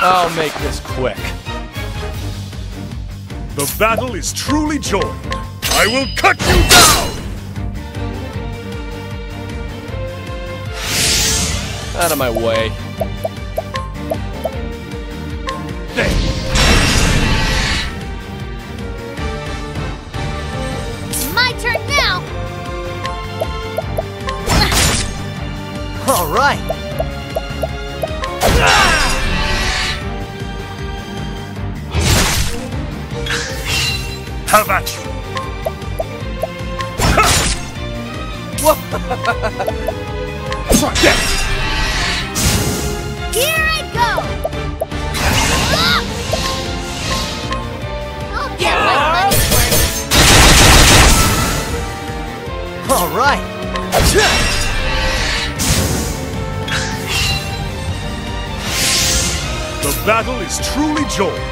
I'll make this quick. The battle is truly joined. I will cut you down! Out of my way. There. My turn now! All right. How about you? Here I go! I'll get my money's worth. All right. The battle is truly joined.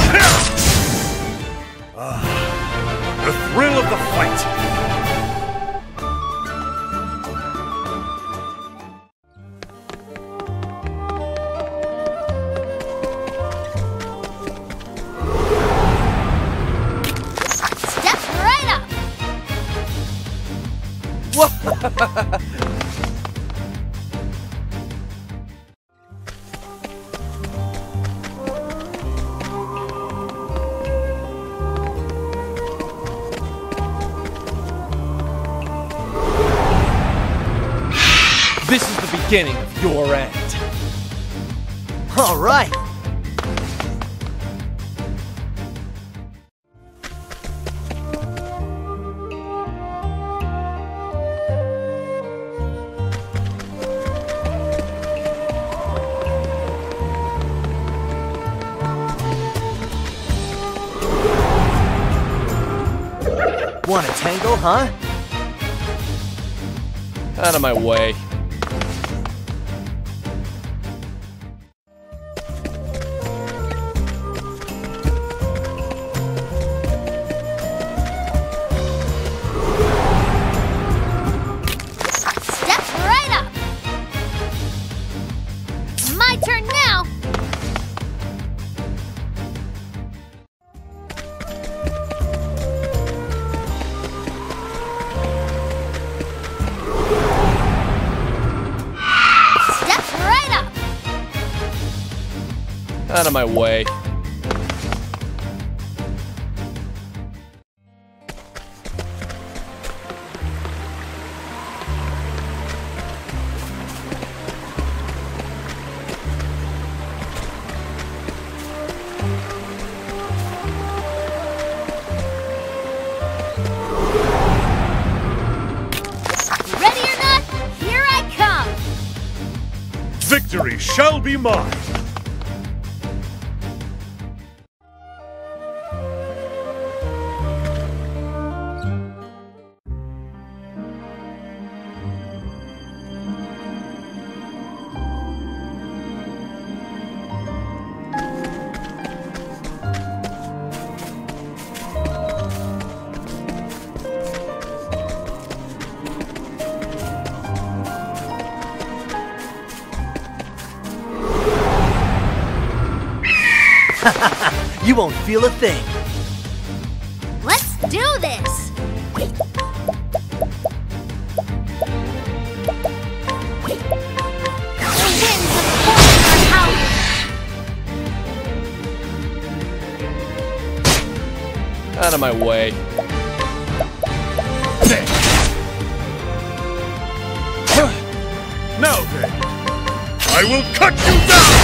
The thrill of the fight. Step right up! This is the beginning of your end. All right. Want a tango, huh? Out of my way. Step right up! My turn now! Step right up! Out of my way. Ready or not, here I come! Victory shall be mine. You won't feel a thing. Let's do this! The winds of fortune are howling! Out of my way. There. Now then, I will cut you down!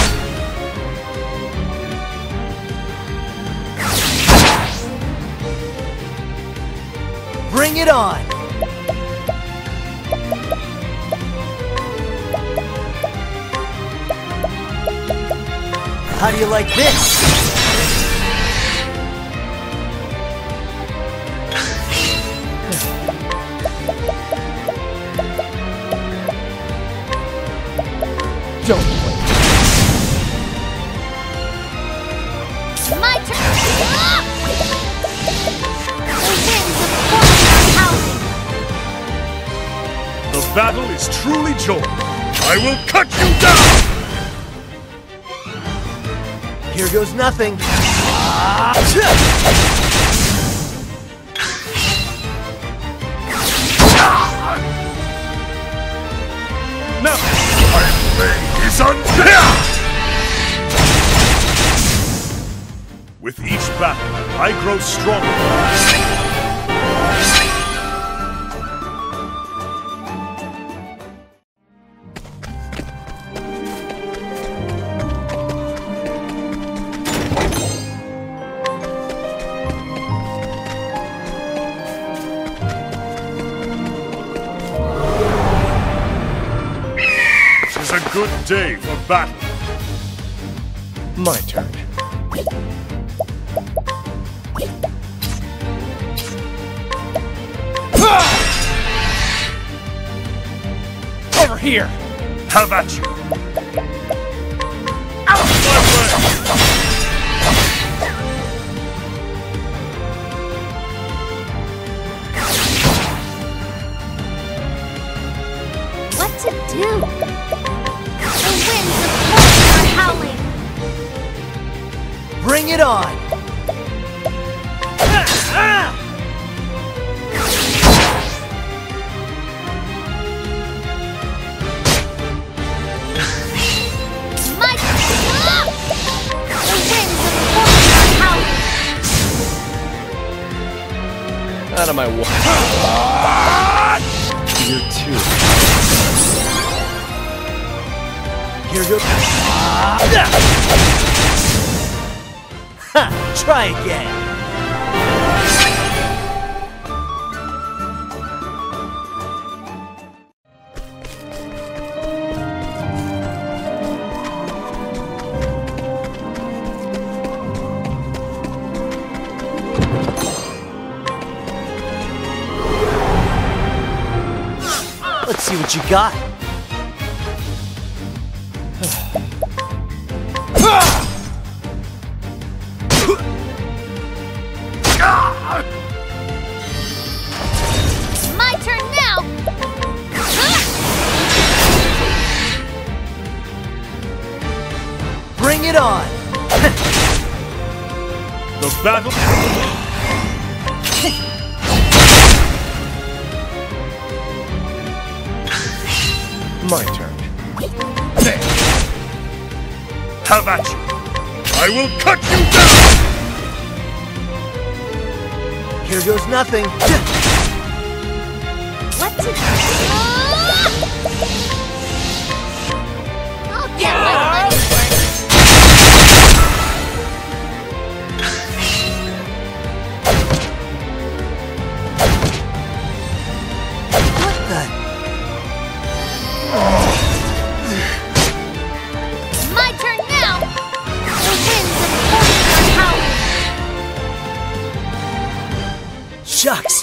Bring it on! How do you like this? Don't play. My turn! Ah! The winds of fortune are howling! The battle is truly joined. I will cut you down! Here goes nothing. No! My blade is unfair! With each battle, I grow stronger. Good day for battle. My turn. Over here! How about you? Out of my way! What to do? The winds of fortune are howling! Bring it on! My The winds of fortune are howling! Out of my way. You too. Here goes. Ha! Try again. Let's see what you got. My turn now! Bring it on! The battle. My turn. There. How about you? I will cut you down! Here goes nothing. What to do? I'll get my money's worth. What the? My turn now! The winds of fortune are howling! Shucks!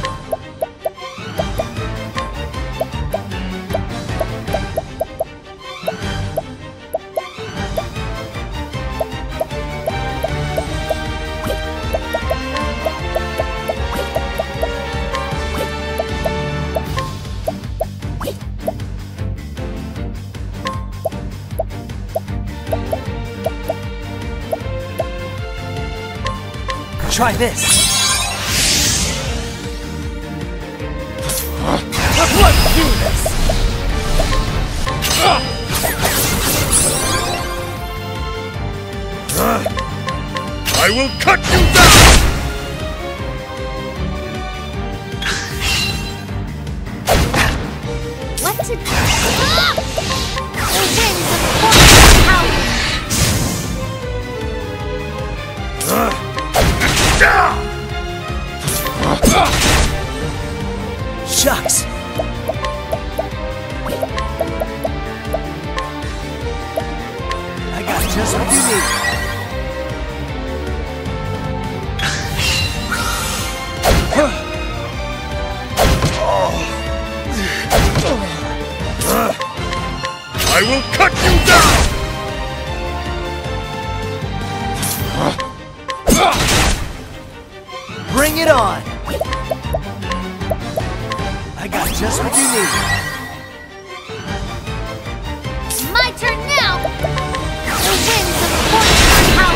Try this. Let's do this! I will cut you down! What to do? The winds of fortune are howling! Shucks! I got just what you need. I will cut you down! Bring it on! I got just what you need. My turn now! The winds of fortune are howling!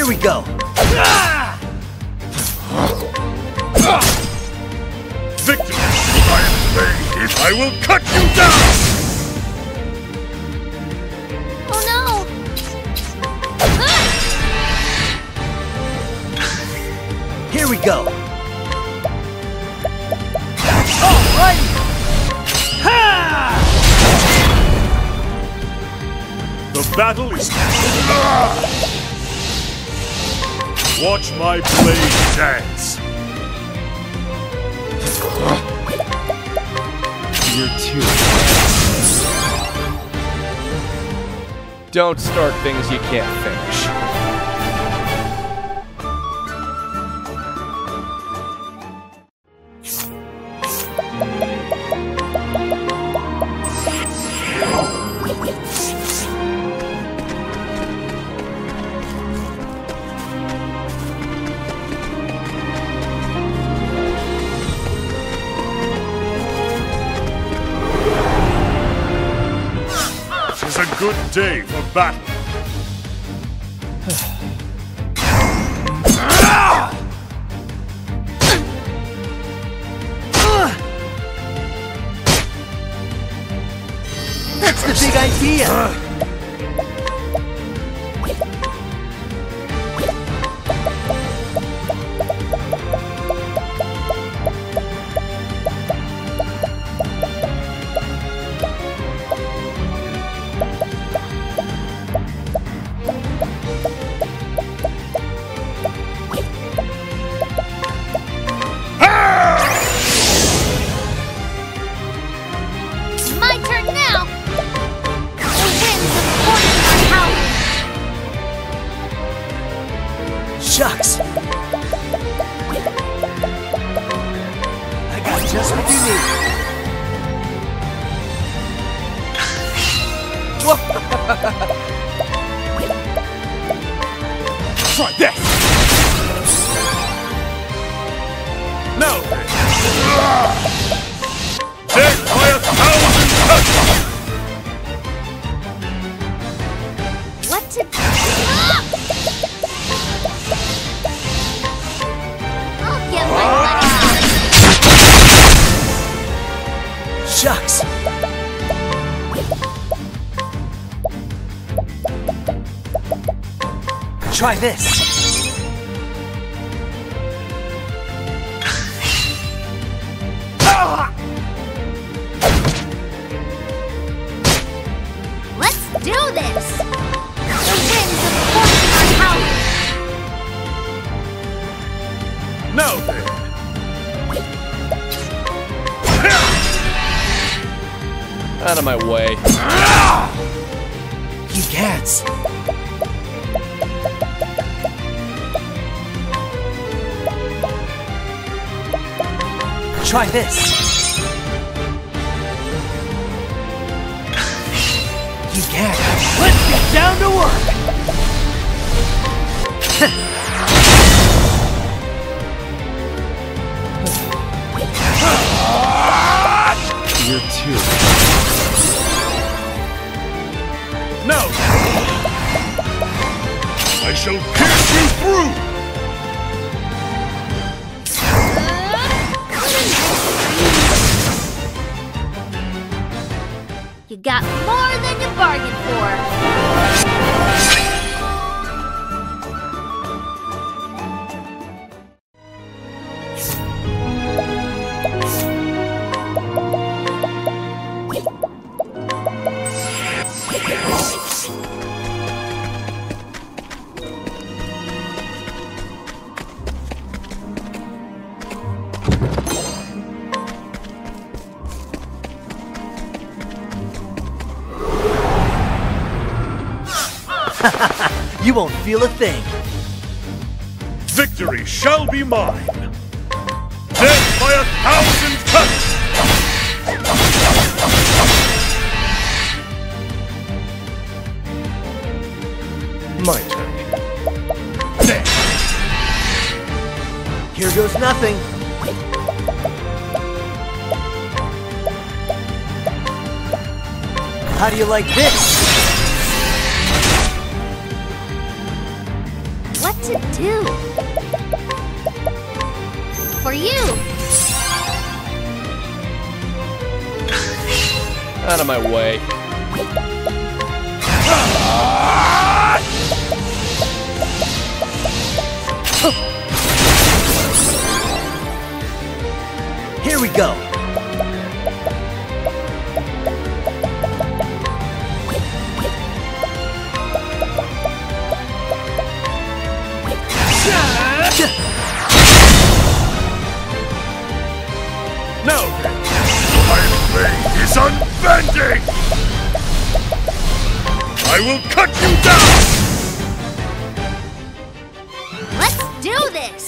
Here we go. Victor, I am ready. I will cut you down! Oh no! Here we go. Alright! Ha! The battle is... Watch my blade dance. You're too. Don't start things you can't finish. It's a good day for battle. That's the big idea! My turn now! The winds of fortune are howling! Shucks! I got just what you need. Try this! No! Death by 1,000 cuts! What to do? Ah! I'll get my money. Shucks! Try this! Let's do this! The winds of fortune are howling! Now then! Out of my way. He gets. Try this. He gets. Let's get down to work. You're too. No! I shall pierce you through! You got more than you bargained for! You won't feel a thing. Victory shall be mine! Death by 1,000 cuts! My turn. Death! Here goes nothing. How do you like this? What to do? For you! Out of my way. Here we go. No! My blade is unbending! I will cut you down! Let's do this!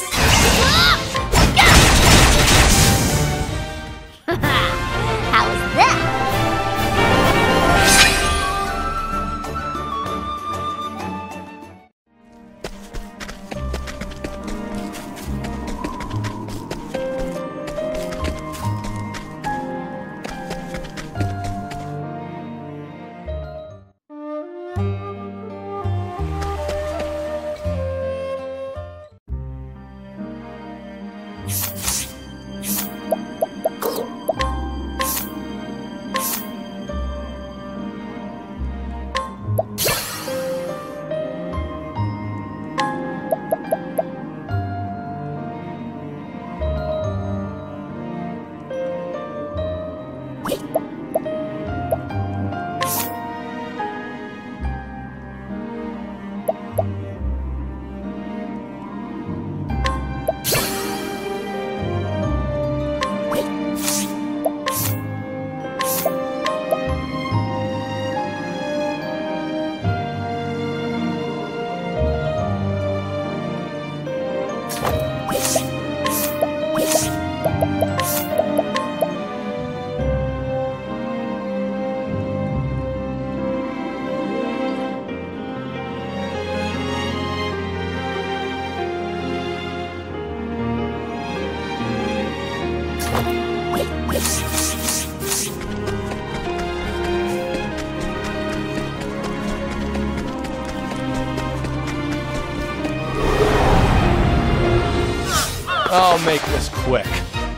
How's that? I'll make this quick.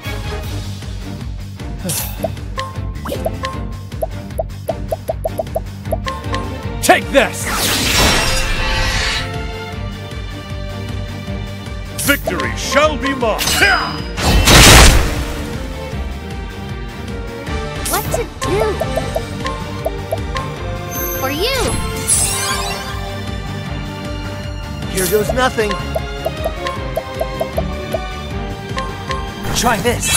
Take this! Victory shall be mine! What to do? For you! Here goes nothing. Try this.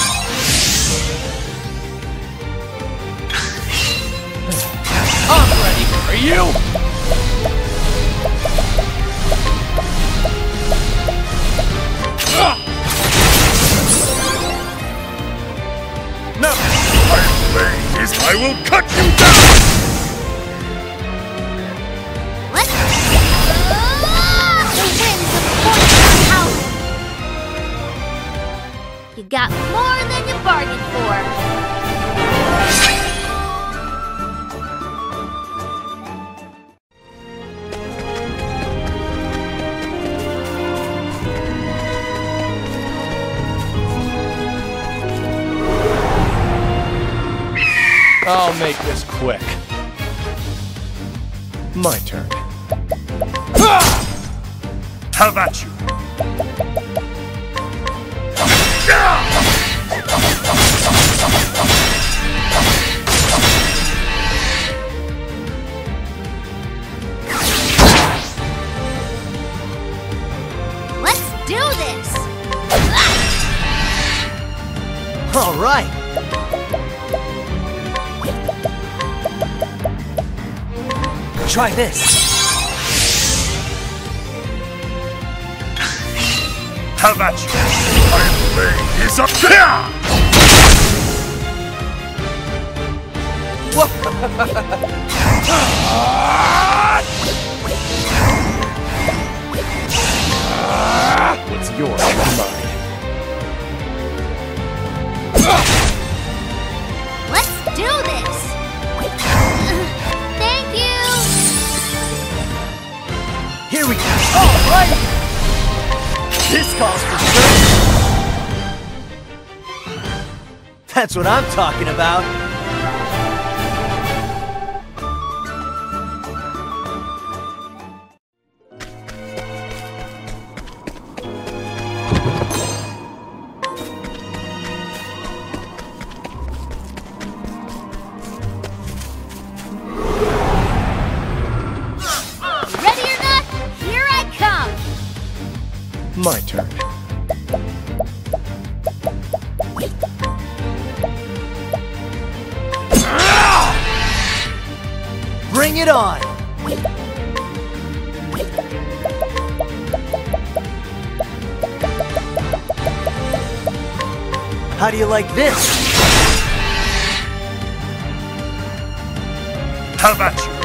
I'm ready for you! No! My blade is... I will cut you down! Let's the winds of fortune out! You got more than you bargained for. I'll make this quick. My turn. Have at you! Let's do this! All right. Try this. Have at you! My blade is up there! What's yours is mine. Let's do this! Thank you! Here we go. Oh! right! This calls for service! That's what I'm talking about! Ready or not, here I come! My turn. Bring it on! How do you like this? How about you?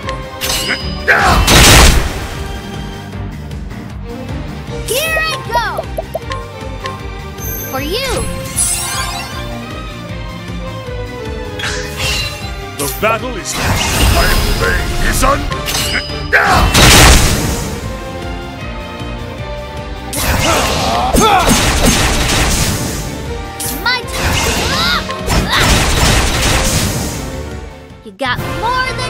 Here I go! For you! The battle is I'm laying his un. My turn! You got more than